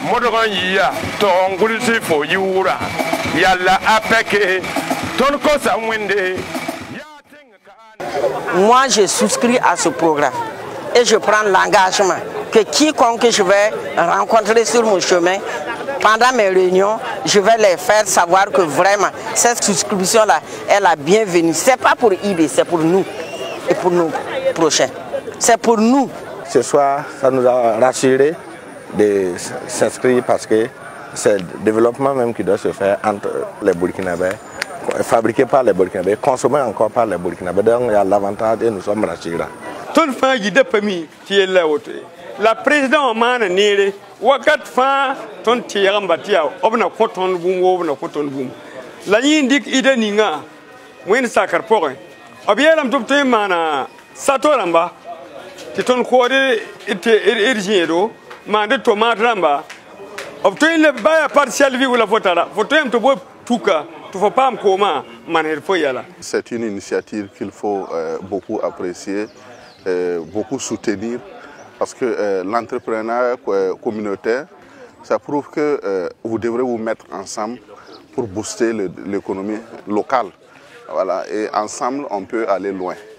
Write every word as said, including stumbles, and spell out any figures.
Modoran ya tongulisi fo yura yalla apeke ton ko sa wende. Moi je souscris à ce programme et je prends l'engagement que quiconque je vais rencontrer sur mon chemin pendant mes réunions, je vais les faire savoir que vraiment cette souscription-là est la bienvenue. Ce n'est pas pour I B, c'est pour nous et pour nos prochains. C'est pour nous. Ce soir, ça nous a rassurés de s'inscrire parce que c'est le développement même qui doit se faire entre les Burkinabés, fabriqué par les Burkinabés, consommé encore par les Burkinabés. Donc il y a l'avantage et nous sommes rassurés. Tout le fait qu'il permis qui est là. La présidente m'a néré, wakat fin ton tiram batia, obna coton boom, obna coton boom. La indique idée ninga, when sacre pour Obielam tout mana satoramba, Titon Quade Ergero, Mande Tomate Ramba. Obtain le bail partiel vie ou la votara, votem to boy Tuka, to for Pam Koma, Maner Foyala. C'est une initiative qu'il faut euh, beaucoup apprécier, euh, beaucoup soutenir. Parce que euh, l'entrepreneuriat euh, communautaire, ça prouve que euh, vous devrez vous mettre ensemble pour booster l'économie locale. Voilà, et ensemble, on peut aller loin.